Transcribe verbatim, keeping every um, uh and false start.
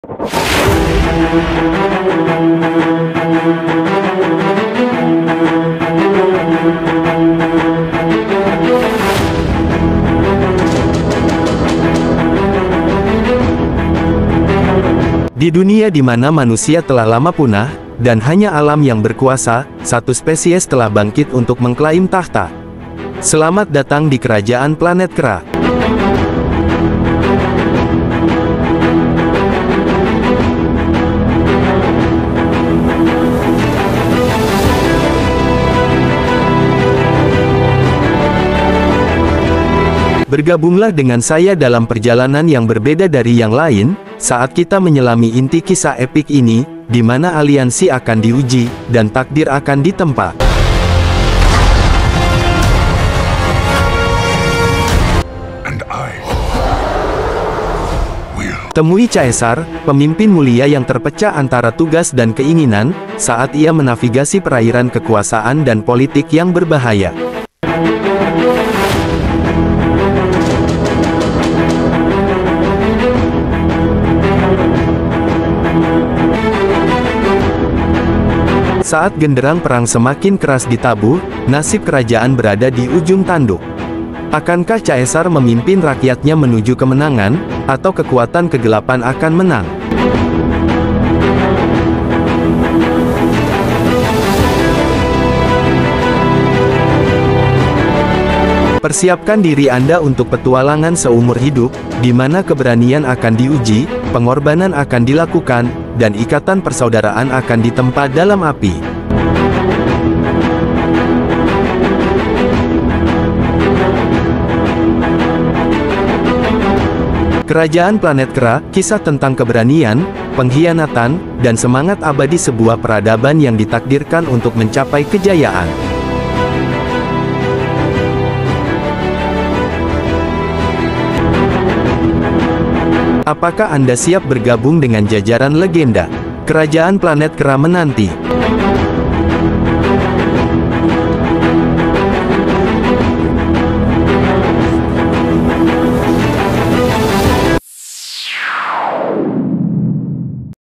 Di dunia di mana manusia telah lama punah, dan hanya alam yang berkuasa, satu spesies telah bangkit untuk mengklaim tahta. Selamat datang di kerajaan planet Kra. Bergabunglah dengan saya dalam perjalanan yang berbeda dari yang lain, saat kita menyelami inti kisah epik ini, di mana aliansi akan diuji, dan takdir akan ditempa. And I will. Temui Caesar, pemimpin mulia yang terpecah antara tugas dan keinginan, saat ia menavigasi perairan kekuasaan dan politik yang berbahaya. Saat genderang perang semakin keras ditabuh, nasib kerajaan berada di ujung tanduk. Akankah Caesar memimpin rakyatnya menuju kemenangan, atau kekuatan kegelapan akan menang? Persiapkan diri Anda untuk petualangan seumur hidup, di mana keberanian akan diuji, pengorbanan akan dilakukan, dan ikatan persaudaraan akan ditempa dalam api. Kerajaan planet Kra, kisah tentang keberanian, pengkhianatan, dan semangat abadi sebuah peradaban yang ditakdirkan untuk mencapai kejayaan. Apakah Anda siap bergabung dengan jajaran legenda? Kerajaan planet Kra menanti.